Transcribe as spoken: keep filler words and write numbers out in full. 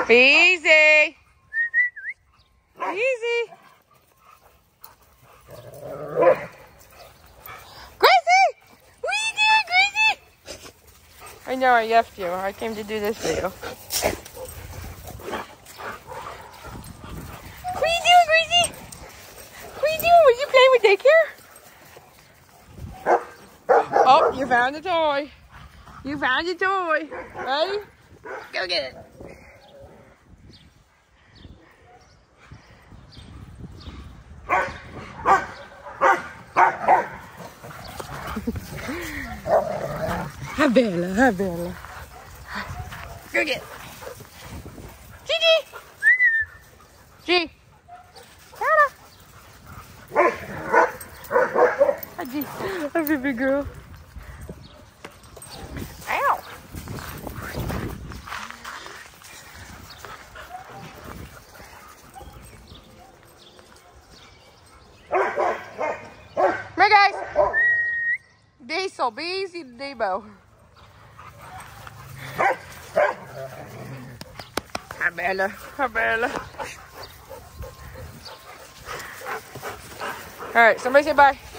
Easy. Easy. Gracie! What are you doing, Gracie? I know I left you. I came to do this video. What are you doing, Gracie? What are you doing? Were you playing with daycare? Oh, you found a toy. You found your toy. Ready? Go get it. Hi Bella, hi Bella. Go get it. Gigi! G! Bella! Hi G. Hi baby girl. Ow! Right guys! Diesel, be easy to Debo. Hi Bella, hi Bella. Alright, somebody say bye.